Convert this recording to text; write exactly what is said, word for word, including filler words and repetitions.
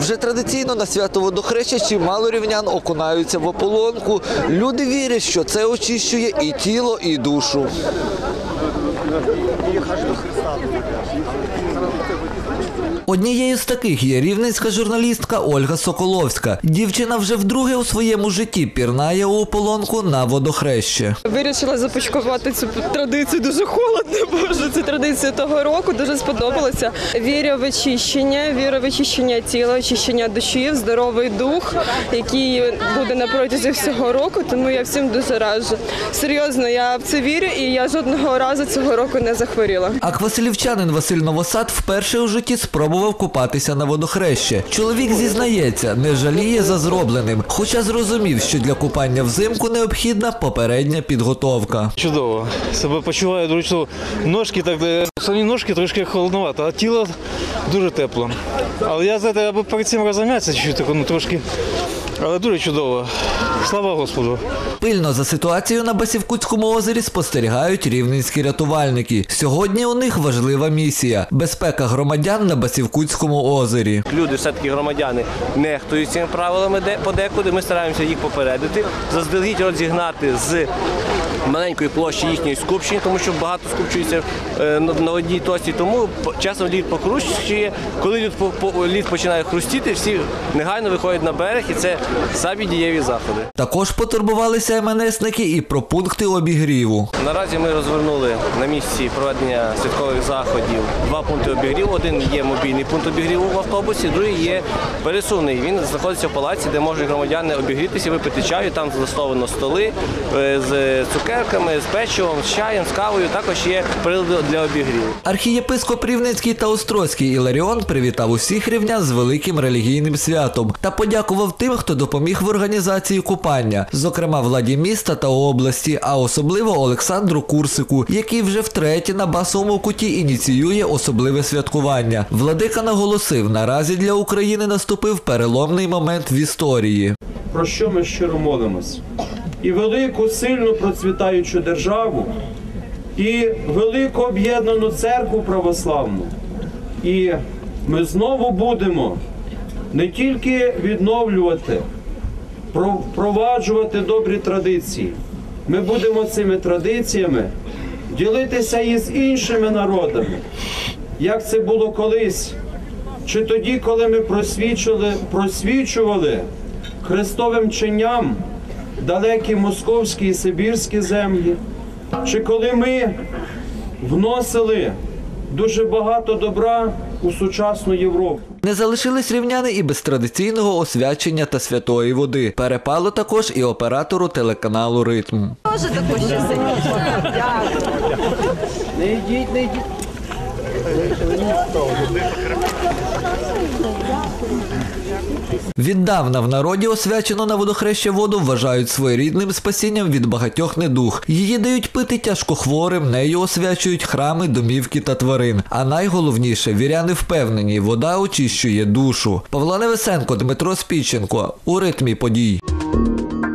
Вже традиційно на свято Водохреща чимало рівнян окунаються в ополонку. Люди вірять, що це очищує і тіло, і душу. Однією з таких є рівненська журналістка Ольга Соколовська. Дівчина вже вдруге у своєму житті пірнає у ополонку на Водохреще. Вирішила започаткувати цю традицію, дуже холодно, боже, цю традицію того року, дуже сподобалося. Вірю в очищення, вірю в очищення тіла, очищення душі, в здоровий дух, який буде на протязі всього року, тому я всім дуже раджу. Серйозно, я в це вірю і я жодного разу цього року не захворіла. Аквасилівчанин Василь Новосад вперше у житті спробував купатися на Водохреще. Чоловік зізнається, не жаліє за зробленим, хоча зрозумів, що для купання взимку необхідна попередня підготовка. Чудово. Себе почуваю дуже чудово. Ножки так, самі ножки трошки холодновато, а тіло дуже тепло. Але я, знаєте, аби перед цим розім'ятися чуть-чуть, ну, трошки, але дуже чудово. Слава Господу. Пильно за ситуацією на Басівкутському озері спостерігають рівненські рятувальники. Сьогодні у них важлива місія – безпека громадян на Басівкутському озері. Люди, все-таки громадяни, нехтують цими правилами подекуди. Ми стараємося їх попередити, заздалегідь розігнати з маленької площі їхньої скупчення, тому що багато скупчується на одній точці. Тому часом лід покручує. Коли лід починає хрустіти, всі негайно виходять на берег, і це самі дієві заходи. Також потурбувалися ем ен есники і про пункти обігріву. Наразі ми розвернули на місці проведення святкових заходів два пункти обігріву. Один є мобільний пункт обігріву в автобусі, другий є пересувний. Він знаходиться в палаці, де можуть громадяни обігрітися, випити чаю. Там залаштовано столи з цукерками, з печивом, з чаєм, з кавою. Також є прилади для обігріву. Архієпископ Рівненський та Острозький Іларіон привітав усіх рівнян з великим релігійним святом та подякував тим, хто допоміг в організації купання, зокрема владі міста та області, а особливо Олександру Курсику, який вже втретє на Басовому куті ініціює особливе святкування. Владика наголосив, наразі для України наступив переломний момент в історії. Про що ми щиро молимось? І велику, сильну процвітаючу державу, і велику об'єднану церкву православну. І ми знову будемо не тільки відновлювати, впроваджувати добрі традиції. Ми будемо цими традиціями ділитися і з іншими народами, як це було колись, чи тоді, коли ми просвічували, просвічували хрестовим чинням далекі московські і сибірські землі, чи коли ми вносили дуже багато добра у сучасну Європу. Не залишились рівняни і без традиційного освячення та святої води. Перепало також і оператору телеканалу «Ритм». Тоже також ще Не йдіть, не йдіть. Віддавна в народі освячену на Водохреще воду вважають своєрідним спасінням від багатьох недуг. Її дають пити тяжкохворим, нею освячують храми, домівки та тварин. А найголовніше, віряни впевнені, вода очищує душу. Павло Невесенко, Дмитро Спіченко. У «Ритмі подій».